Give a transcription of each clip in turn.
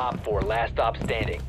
Op 4, last stop standing.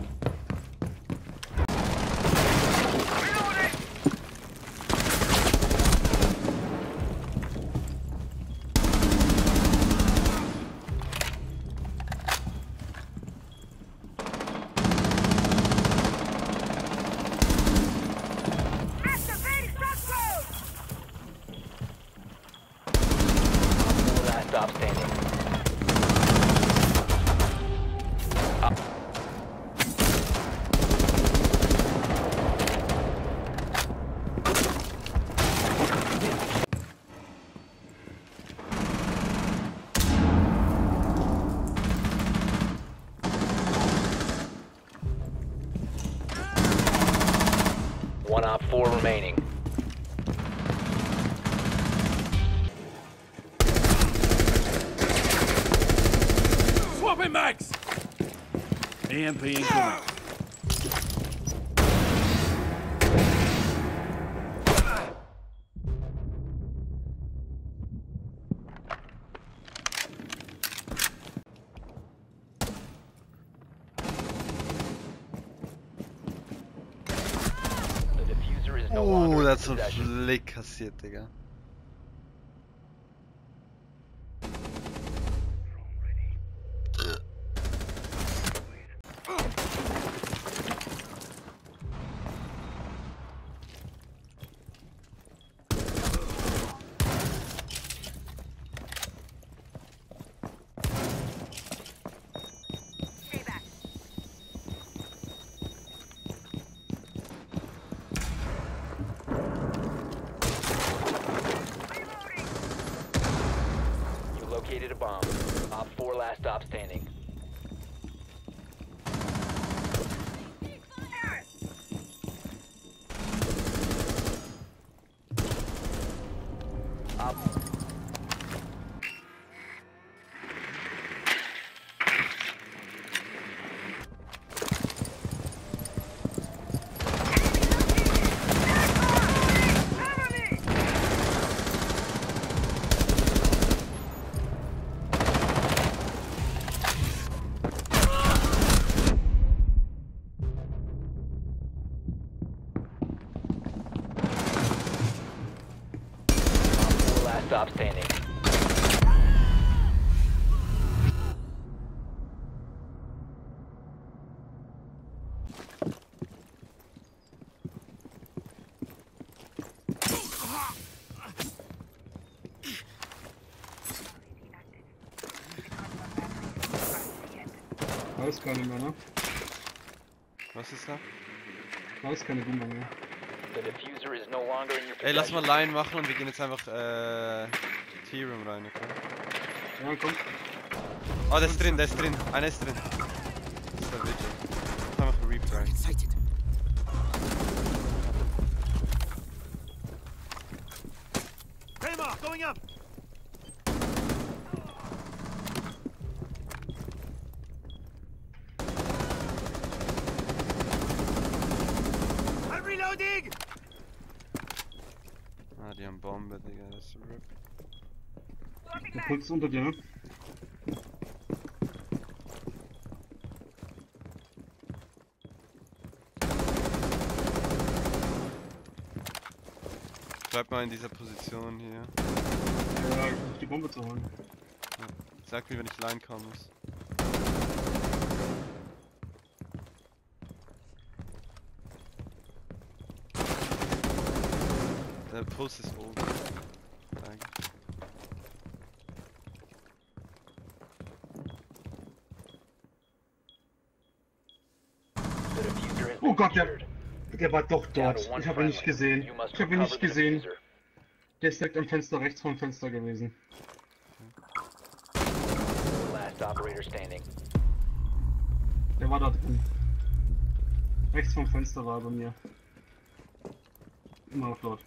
Stop standing. One Op 4 remaining. Swapping mags! EMP incoming. The diffuser is no longer in Das hat so possession. ein Flick kassiert, Digga. You located a bomb. Op 4, last stop standing. Op last stop standing. Weiß keine mehr, ne? Was ist da? Weiß keine Boomer mehr. The diffuser is no longer in your Ey, lass mal possession. Line machen und wir gehen jetzt einfach T-Room rein, okay? Ja, komm. Oh, der ist drin, Einer ist drin. Das ist der Vigil. Jetzt einfach ein Reap rein. Kramer, going up! I'm reloading! Ah, die haben Bombe, Digga, das ist ein Rip. Der Puls ist unter dir, ne? Bleib mal in dieser Position hier. Ja, ich versuch die Bombe zu holen. Sag mir, wenn ich Line kommen muss. Der Puls ist oben. Eigentlich. The diffuser has Oh been Gott, secured. der war doch Down dort. to one Ich habe ihn nicht friendly. gesehen. You must Ich habe ihn recover nicht the gesehen. diffuser. Der ist direkt am Fenster rechts vom Fenster gewesen. Last operator standing. Der war da drin. Rechts vom Fenster war er bei mir. Immer noch dort.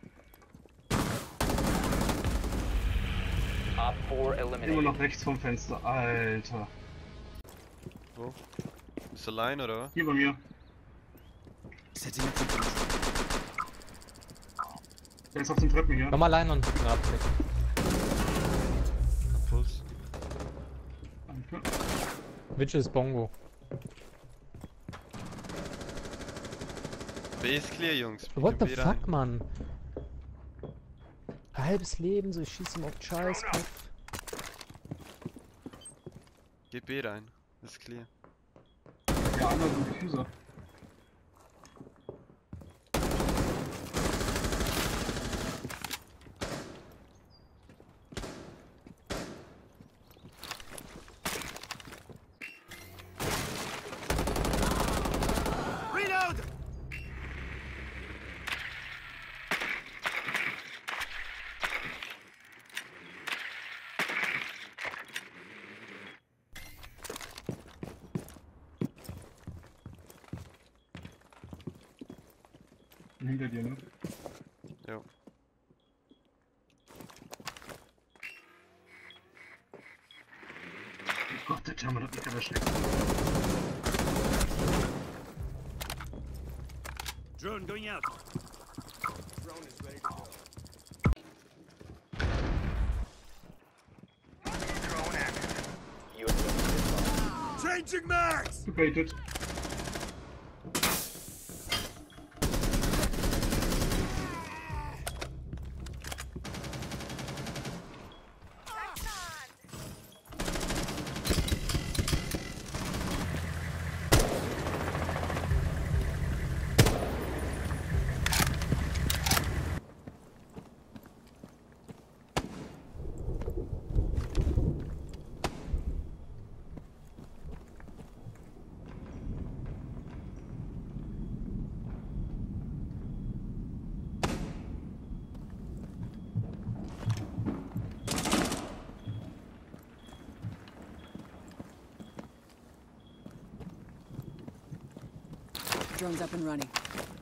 Op 4 Immer eliminated. noch rechts vom Fenster. Alter. Wo? Bist du allein oder was? Hier bei mir. Der ist auf den Treppen hier. Nochmal Line und Grabcheck. Puls. Danke. Which is Bongo. B ist clear, Jungs. What the Gib B fuck, rein. Mann? Halbes Leben, so ich schieße ihm auf den Scheißkopf. Gib B rein. Ist clear. Ja, einer ist ein Diffuser. Reload! Hinter dir, ne? Jo. Oh Gott, der Termin hat mich aber schlecht. Drone going out. You have Changing mags! Debated. Drone's up and running.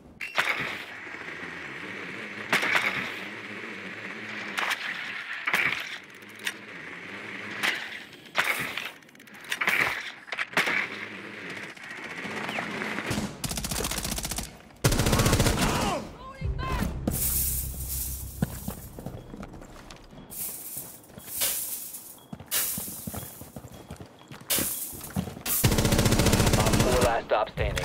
Op 4 last stop standing.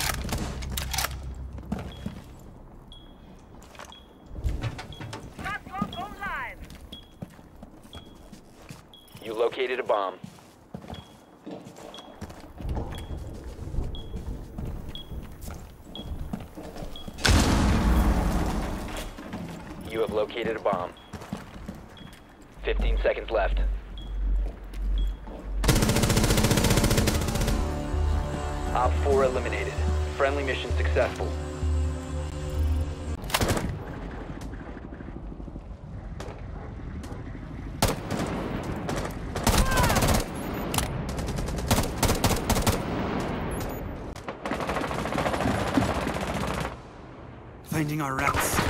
You located a bomb. You have located a bomb. 15 seconds left. Op 4 eliminated. Friendly mission successful. Finding our rats.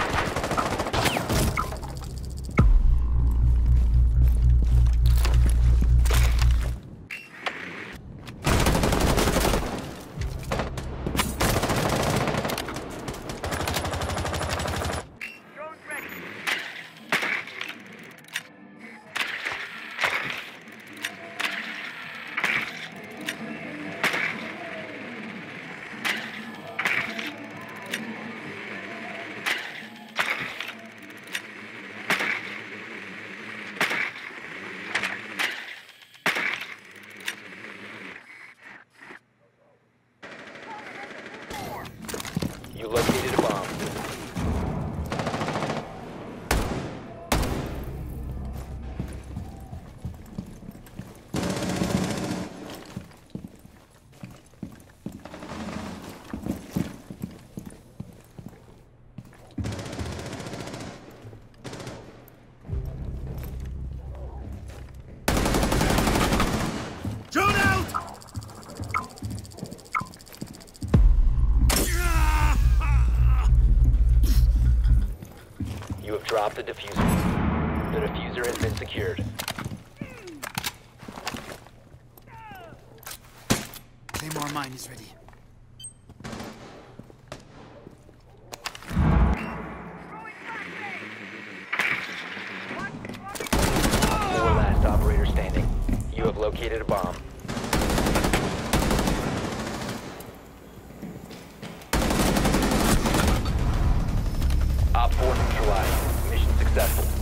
You located a bomb. Drone out! You have dropped the diffuser. The diffuser has been secured. Claymore mine is ready. Four last operator standing. You have located a bomb. neutralized. Mission successful.